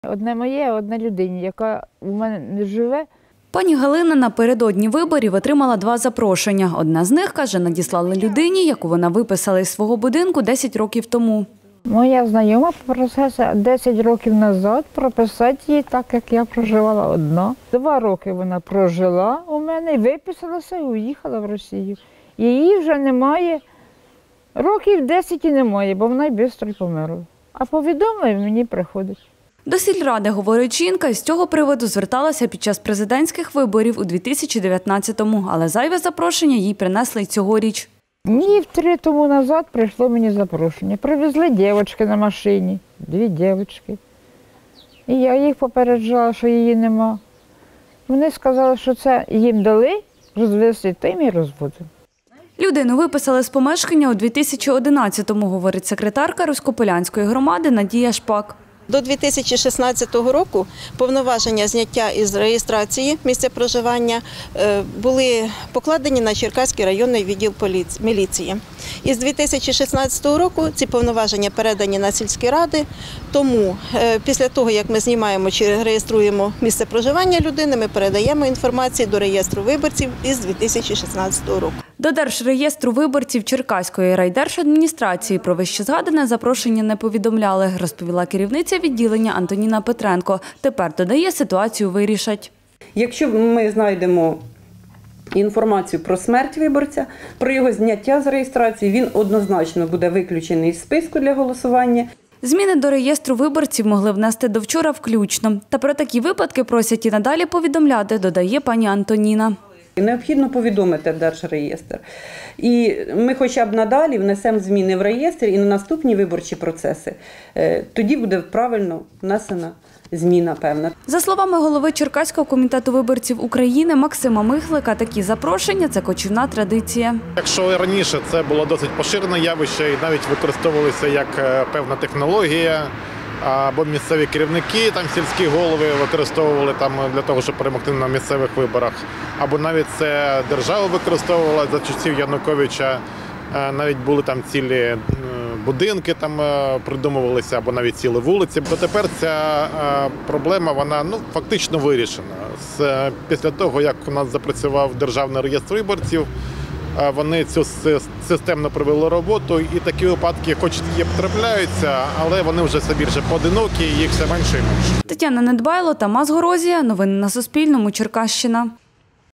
Одне моє, одне людині, яка у мене не живе. Пані Галина напередодні виборів отримала 2 запрошення. Одне з них, каже, надіслали людині, яку вона виписала із свого будинку 10 років тому. Моя знайома попросилася 10 років назад прописати її так, як я проживала одна. 2 роки вона прожила у мене, виписалася і уїхала в Росію. Її вже немає, років 10 і немає, бо вона й швидко померла. А повідомлення мені приходить. До сільради, говорить жінка, з цього приводу зверталася під час президентських виборів у 2019-му, але зайве запрошення їй принесли й цьогоріч. Днів 3 тому назад прийшло мені запрошення. Привезли дівчатки на машині, 2 дівчатки. І я їх попереджала, що її нема. Вони сказали, що це їм дали розвести, тим і розводимо. Людину виписали з помешкання у 2011-му, говорить секретарка Руськополянської громади Надія Шпак. До 2016 року повноваження зняття із реєстрації місця проживання були покладені на Черкаський районний відділ міліції. Із 2016 року ці повноваження передані на сільські ради, тому після того, як ми знімаємо чи реєструємо місце проживання людини, ми передаємо інформацію до реєстру виборців із 2016 року. До Держреєстру виборців Черкаської райдержадміністрації про вищезгадане запрошення не повідомляли, розповіла керівниця відділення Антоніна Петренко. Тепер, додає, ситуацію вирішать. Якщо ми знайдемо інформацію про смерть виборця, про його зняття з реєстрації, він однозначно буде виключений з списку для голосування. Зміни до реєстру виборців могли внести до вчора включно. Та про такі випадки просять і надалі повідомляти, додає пані Антоніна. Необхідно повідомити Держреєстр. І ми хоча б надалі внесемо зміни в реєстр і на наступні виборчі процеси. Тоді буде правильно внесена зміна певна. За словами голови Черкаського комітету виборців України Максима Михлика, такі запрошення – це кочівна традиція. Якщо раніше це було досить поширене явище і навіть використовувалося як певна технологія, або місцеві керівники, там сільські голови використовували там для того, щоб перемогти на місцевих виборах, або навіть це держава використовувала за часів Януковича, навіть були там цілі будинки там придумувалися, або навіть цілі вулиці. То тепер ця проблема, вона фактично вирішена. Після того, як у нас запрацював Державний реєстр виборців, вони цю системно провели роботу, і такі випадки, хоч і потрапляються, але вони вже все більше поодинокі, їх все менше і менше. Тетяна Недбайло, Тамас Горозія. Новини на Суспільному. Черкащина.